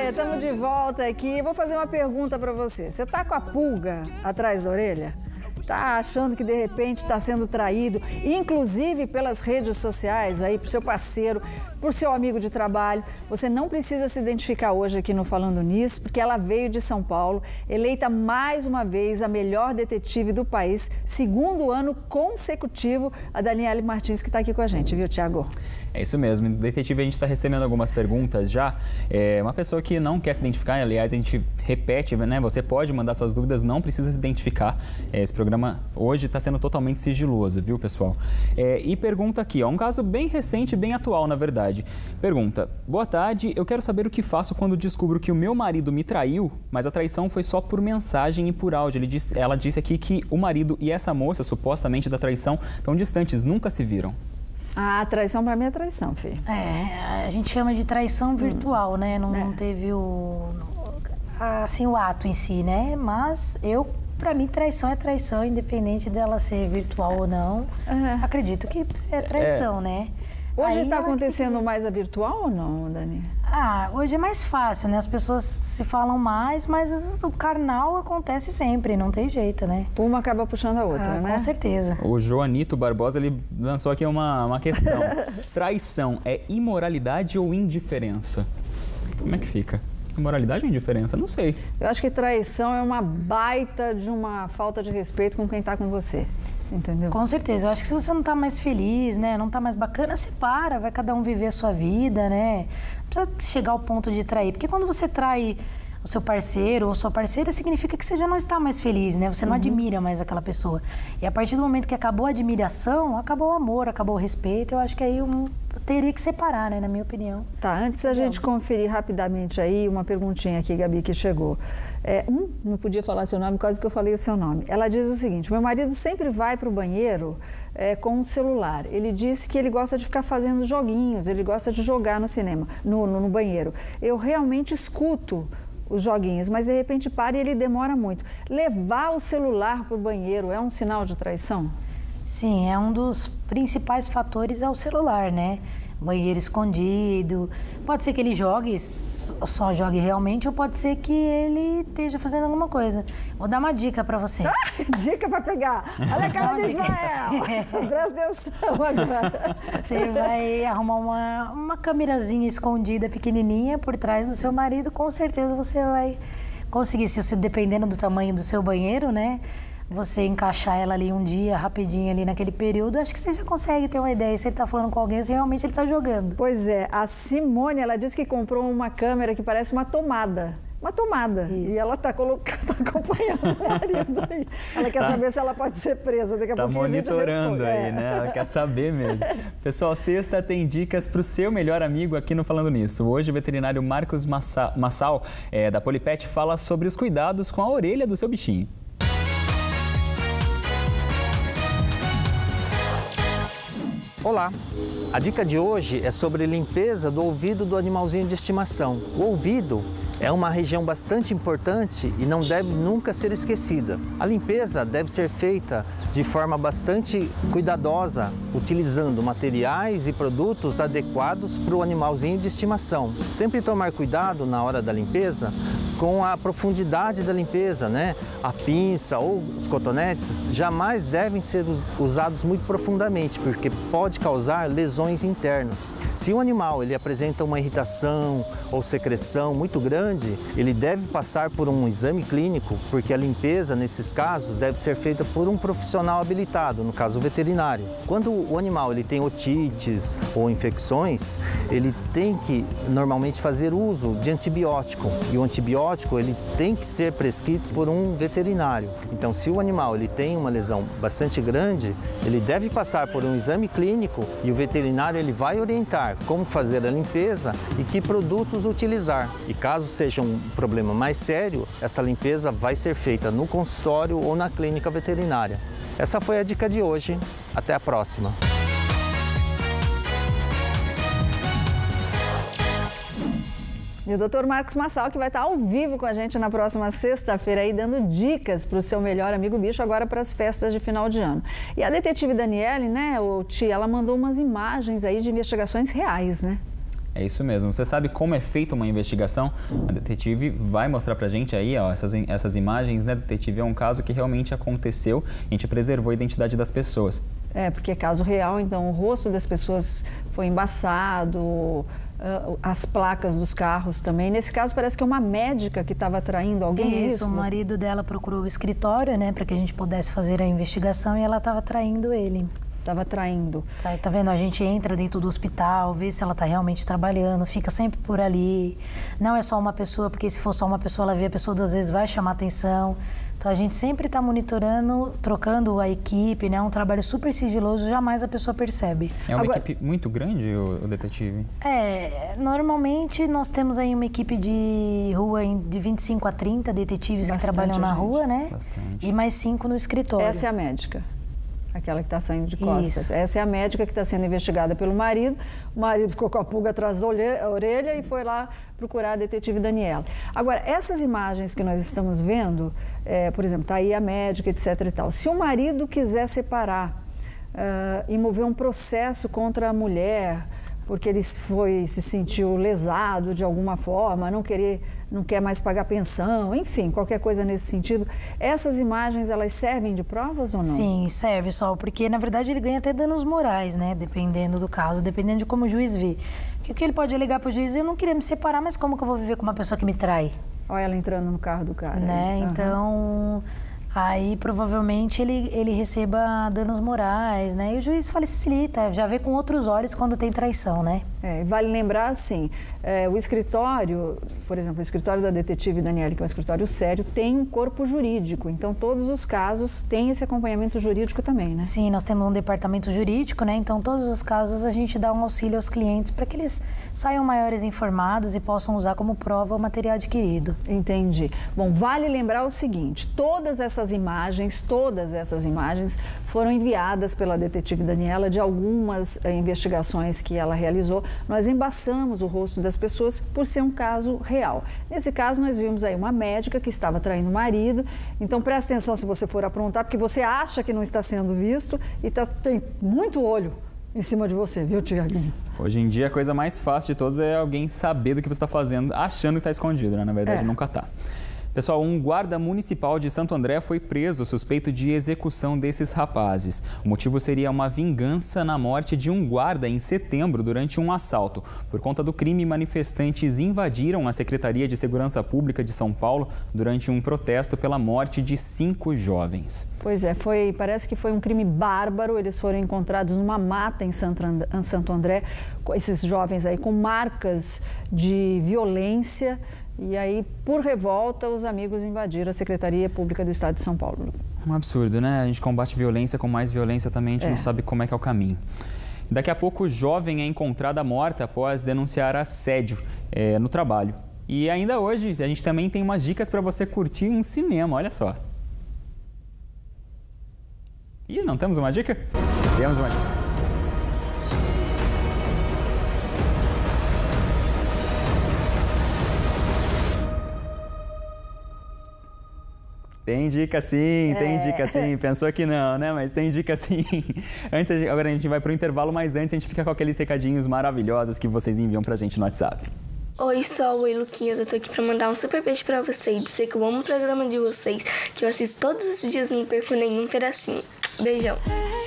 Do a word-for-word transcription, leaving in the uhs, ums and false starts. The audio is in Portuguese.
estamos de volta aqui. Vou fazer uma pergunta para você. Você tá com a pulga atrás da orelha? Tá achando que de repente está sendo traído, inclusive pelas redes sociais, aí pro seu parceiro, por seu amigo de trabalho? Você não precisa se identificar hoje aqui no Falando Nisso, porque ela veio de São Paulo, eleita mais uma vez a melhor detetive do país, segundo ano consecutivo, a Daniele Martins, que está aqui com a gente, viu, Thiago? É isso mesmo, detetive, a gente está recebendo algumas perguntas já. É uma pessoa que não quer se identificar, aliás, a gente repete, né? Você pode mandar suas dúvidas, não precisa se identificar. Esse programa hoje está sendo totalmente sigiloso, viu, pessoal? É, e pergunta aqui, ó, um caso bem recente, bem atual, na verdade. Pergunta: boa tarde, eu quero saber o que faço quando descubro que o meu marido me traiu, mas a traição foi só por mensagem e por áudio. Ele disse, ela disse aqui que o marido e essa moça, supostamente da traição, estão distantes, nunca se viram. Ah, traição para mim é traição, filho. É, a gente chama de traição virtual, hum. né? Não, é. não teve o, assim, o ato em si, né? Mas eu, para mim, traição é traição, independente dela ser virtual ou não. Uhum. Acredito que é traição, é. né? Hoje está acontecendo que... mais a virtual ou não, Dani? Ah, hoje é mais fácil, né? As pessoas se falam mais, mas o carnal acontece sempre, não tem jeito, né? Uma acaba puxando a outra, ah, né? Com certeza. O Joanito Barbosa, ele lançou aqui uma, uma questão. Traição é imoralidade ou indiferença? Como é que fica? Imoralidade ou indiferença? Não sei. Eu acho que traição é uma baita de uma falta de respeito com quem está com você. Entendeu? Com certeza. Eu acho que se você não tá mais feliz, né, não tá mais bacana, se para, vai cada um viver a sua vida, né? Não precisa chegar ao ponto de trair. Porque quando você trai o seu parceiro ou sua parceira, significa que você já não está mais feliz, né? Você não uhum. admira mais aquela pessoa. E a partir do momento que acabou a admiração, acabou o amor, acabou o respeito, eu acho que aí um, teria que separar, né, na minha opinião. Tá, antes a gente conferir rapidamente aí uma perguntinha aqui, Gabi, que chegou. É, hum, não podia falar seu nome, quase que eu falei o seu nome. Ela diz o seguinte: meu marido sempre vai para o banheiro é, com um celular. Ele disse que ele gosta de ficar fazendo joguinhos, ele gosta de jogar no cinema, no, no, no banheiro. Eu realmente escuto os joguinhos, mas de repente para e ele demora muito. Levar o celular para o banheiro é um sinal de traição? Sim, é um dos principais fatores é o celular, né? Banheiro escondido. Pode ser que ele jogue, só jogue realmente, ou pode ser que ele esteja fazendo alguma coisa. Vou dar uma dica para você. Ah, dica para pegar. Olha a cara do Ismael. Presta atenção agora. Você vai arrumar uma, uma câmerazinha escondida, pequenininha, por trás do seu marido. Com certeza você vai conseguir, se dependendo do tamanho do seu banheiro, né? Você encaixar ela ali um dia, rapidinho ali naquele período, acho que você já consegue ter uma ideia se ele está falando com alguém, se realmente ele está jogando. Pois é, a Simone, ela disse que comprou uma câmera que parece uma tomada. Uma tomada. Isso. E ela está tá acompanhando o marido aí. Ela quer tá. saber se ela pode ser presa. Daqui a tá pouquinho monitorando a gente aí, é. né? Ela quer saber mesmo. Pessoal, sexta tem dicas para o seu melhor amigo aqui no Falando Nisso. Hoje o veterinário Marcos Massal, é, da Polipet, fala sobre os cuidados com a orelha do seu bichinho. Olá! A dica de hoje é sobre limpeza do ouvido do animalzinho de estimação. O ouvido é uma região bastante importante e não deve nunca ser esquecida. A limpeza deve ser feita de forma bastante cuidadosa, utilizando materiais e produtos adequados para o animalzinho de estimação. Sempre tomar cuidado na hora da limpeza com a profundidade da limpeza, né? A pinça ou os cotonetes jamais devem ser usados muito profundamente, porque pode causar lesões internas. Se o animal ele apresenta uma irritação ou secreção muito grande, ele deve passar por um exame clínico, porque a limpeza, nesses casos, deve ser feita por um profissional habilitado, no caso o veterinário. Quando o animal ele tem otites ou infecções, ele tem que normalmente fazer uso de antibiótico, e o antibiótico ele tem que ser prescrito por um veterinário. Então, se o animal ele tem uma lesão bastante grande, ele deve passar por um exame clínico e o veterinário ele vai orientar como fazer a limpeza e que produtos utilizar. E caso seja um problema mais sério, essa limpeza vai ser feita no consultório ou na clínica veterinária. Essa foi a dica de hoje. Até a próxima! E o doutor Marcos Massal, que vai estar ao vivo com a gente na próxima sexta-feira aí, dando dicas para o seu melhor amigo bicho agora para as festas de final de ano. E a detetive Daniele, né, o Tia, ela mandou umas imagens aí de investigações reais, né? É isso mesmo. Você sabe como é feita uma investigação? A detetive vai mostrar pra gente aí, ó, essas, essas imagens, né, detetive? É um caso que realmente aconteceu, a gente preservou a identidade das pessoas. É, porque é caso real, então o rosto das pessoas foi embaçado, as placas dos carros também. Nesse caso, parece que é uma médica que estava traindo alguém. Isso, isso, o marido dela procurou o escritório, né, para que a gente pudesse fazer a investigação e ela estava traindo ele. Estava traindo. Tá, tá vendo? A gente entra dentro do hospital, vê se ela está realmente trabalhando, fica sempre por ali. Não é só uma pessoa, porque se for só uma pessoa, ela vê a pessoa, às vezes vai chamar atenção. Então a gente sempre está monitorando, trocando a equipe, né? É um trabalho super sigiloso, jamais a pessoa percebe. É uma Agora, equipe muito grande, o, o detetive? É, normalmente nós temos aí uma equipe de rua de vinte e cinco a trinta detetives Bastante que trabalham na gente. rua, né? Bastante. E mais cinco no escritório. Essa é a médica. Aquela que está saindo de costas. Isso. Essa é a médica que está sendo investigada pelo marido. O marido ficou com a pulga atrás da orelha e foi lá procurar a detetive Daniela. Agora, essas imagens que nós estamos vendo, é, por exemplo, está aí a médica, etc e tal. Se o marido quiser separar uh, e mover um processo contra a mulher, porque ele foi, se sentiu lesado de alguma forma, não querer, não quer mais pagar pensão, enfim, qualquer coisa nesse sentido. Essas imagens, elas servem de provas ou não? Sim, serve, Sol, porque na verdade ele ganha até danos morais, né? Dependendo do caso, dependendo de como o juiz vê. Porque o que ele pode alegar para o juiz, eu não queria me separar, mas como que eu vou viver com uma pessoa que me trai? Olha ela entrando no carro do cara. Né? Uhum. Então... Aí, provavelmente, ele, ele receba danos morais, né? E o juiz facilita, já vê com outros olhos quando tem traição, né? É, vale lembrar, assim, é, o escritório, por exemplo, o escritório da detetive Daniela, que é um escritório sério, tem um corpo jurídico. Então, todos os casos têm esse acompanhamento jurídico também, né? Sim, nós temos um departamento jurídico, né? Então, todos os casos a gente dá um auxílio aos clientes para que eles saiam maiores informados e possam usar como prova o material adquirido. Entendi. Bom, vale lembrar o seguinte, todas essas imagens, todas essas imagens foram enviadas pela detetive Daniela de algumas eh, investigações que ela realizou. Nós embaçamos o rosto das pessoas por ser um caso real. Nesse caso, nós vimos aí uma médica que estava traindo o marido. Então, presta atenção se você for aprontar, porque você acha que não está sendo visto e tá, tem muito olho em cima de você, viu, Tiaguinho? Hoje em dia, a coisa mais fácil de todas é alguém saber do que você está fazendo, achando que está escondido, né? Na verdade, é. nunca está. Pessoal, um guarda municipal de Santo André foi preso suspeito de execução desses rapazes. O motivo seria uma vingança na morte de um guarda em setembro durante um assalto. Por conta do crime, manifestantes invadiram a Secretaria de Segurança Pública de São Paulo durante um protesto pela morte de cinco jovens. Pois é, foi, parece que foi um crime bárbaro. Eles foram encontrados numa mata em Santo André, esses jovens aí com marcas de violência. E aí, por revolta, os amigos invadiram a Secretaria Pública do Estado de São Paulo. Um absurdo, né? A gente combate violência com mais violência também, a gente é. não sabe como é que é o caminho. Daqui a pouco, o jovem é encontrada morta após denunciar assédio é, no trabalho. E ainda hoje, a gente também tem umas dicas para você curtir um cinema, olha só. Ih, não temos uma dica? Temos uma dica. Tem dica sim, tem é. dica sim. Pensou que não, né? Mas tem dica sim. Antes, agora a gente vai para o intervalo, mas antes a gente fica com aqueles recadinhos maravilhosos que vocês enviam pra gente no WhatsApp. Oi, Sol, oi, Luquinhas. Eu tô aqui pra mandar um super beijo pra vocês, dizer que eu amo o programa de vocês, que eu assisto todos os dias e não perco nenhum pedacinho. Beijão.